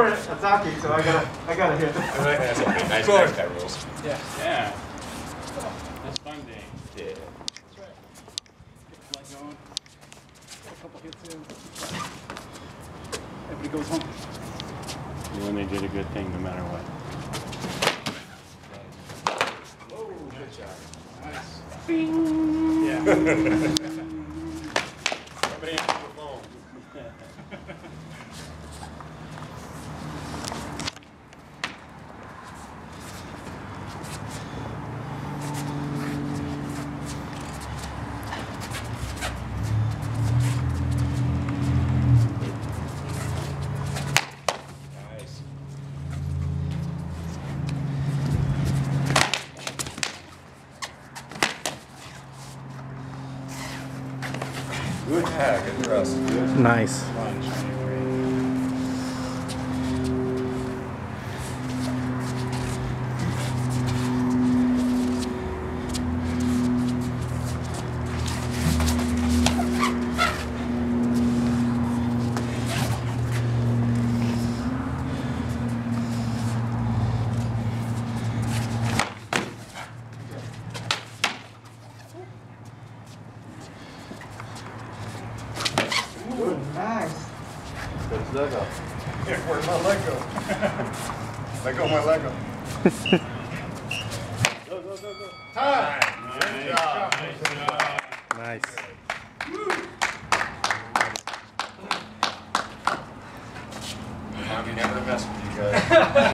were attacking, so I gotta hit. That's a nice guy rules. Yeah. Yeah. That's fun day. Yeah. That's right. Get the blood going. Get a couple hits in. Everybody goes home. You know, they did a good thing no matter what. Oh, good shot. Nice. Bing. Yeah. Somebody answer the phone. Good hack, good thrust. Nice. Nice. Where's Lego? Yeah, where's my Lego? Let go of my Lego. Go, go, go, go. Time! Good job. Nice job. Nice. Mommy never mess with you guys.